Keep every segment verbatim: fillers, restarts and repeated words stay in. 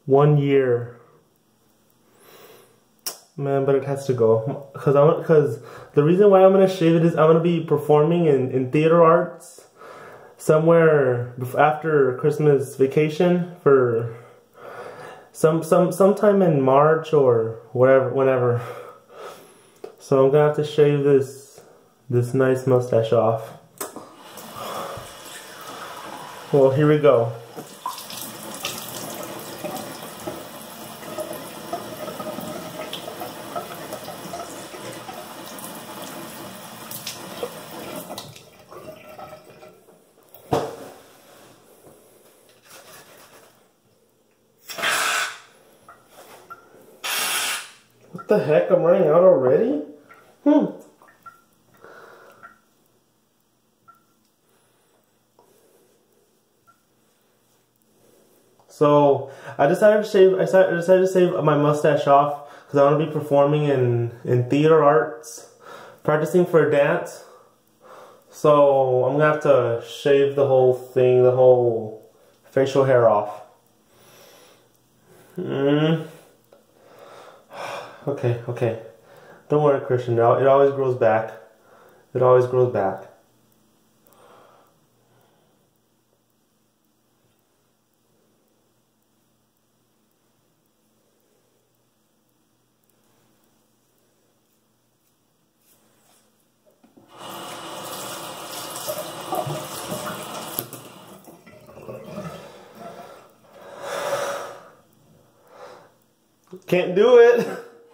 One year. Man, but it has to go. Cause I because the reason why I'm gonna shave it is I'm gonna be performing in, in theater arts somewhere after Christmas vacation for some some sometime in March or whatever whenever. So I'm gonna have to shave this this nice mustache off. Well, here we go. What the heck? I'm running out already? Hmm. So I decided to shave. I decided to shave my mustache off because I want to be performing in in theater arts, practicing for a dance. So I'm gonna have to shave the whole thing, the whole facial hair off. Hmm. Okay, okay. Don't worry, Christian. It always grows back. It always grows back. Can't do it.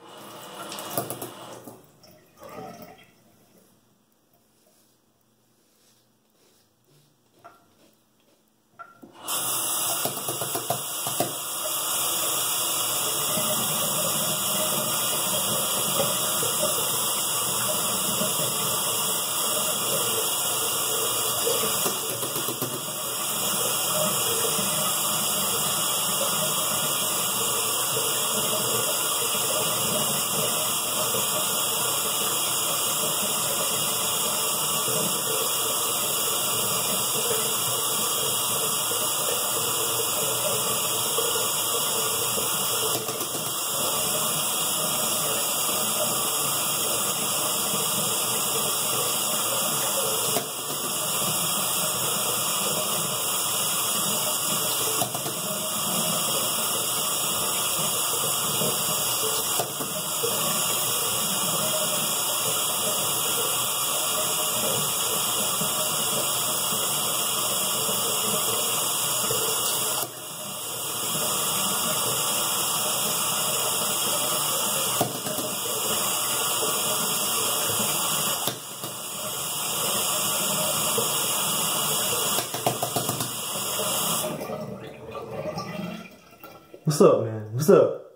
What's up, man? What's up?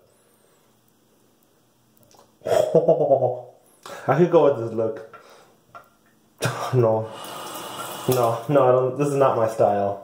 I could go with this look. No. No, no, I don't, this is not my style.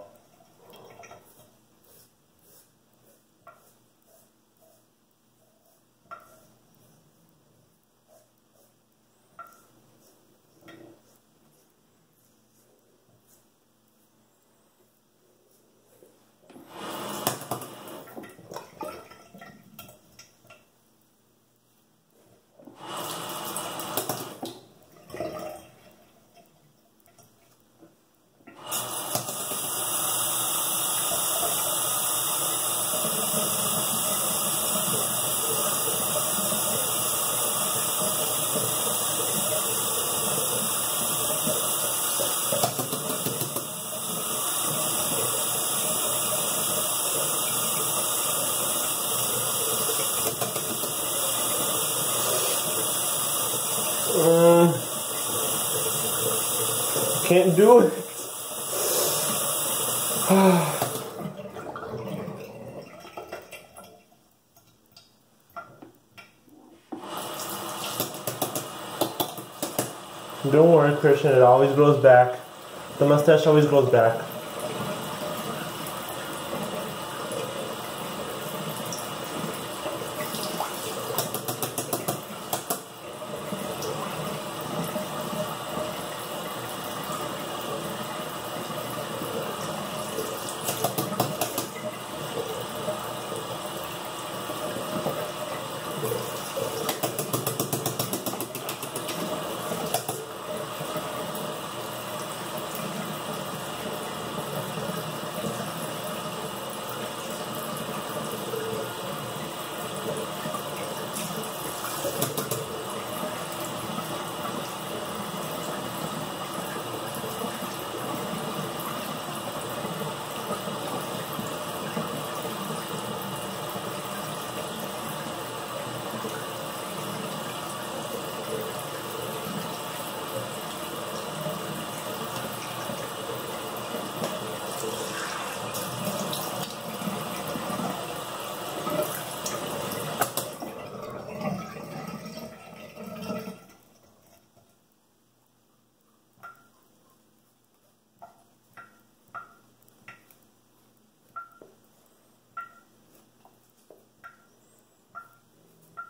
Um, can't do it. Don't worry, Christian, it always grows back. The mustache always grows back.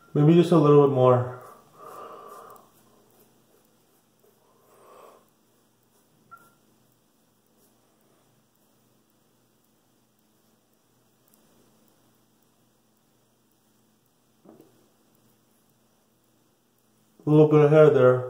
Maybe just a little bit more. A little bit of hair there.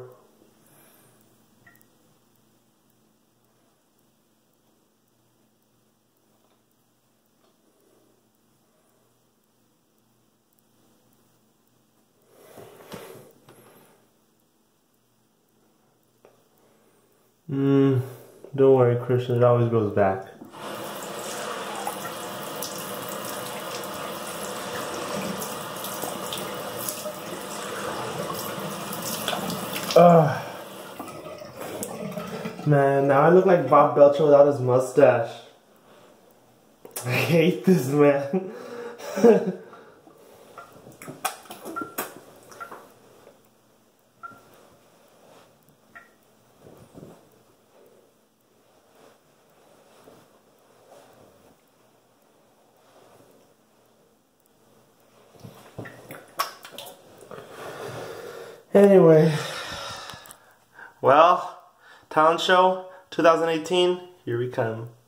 Mm, don't worry, Christian, it always goes back. Ugh. Man, now I look like Bob Belcher without his mustache. I hate this, man. Anyway, well, talent show twenty eighteen, here we come.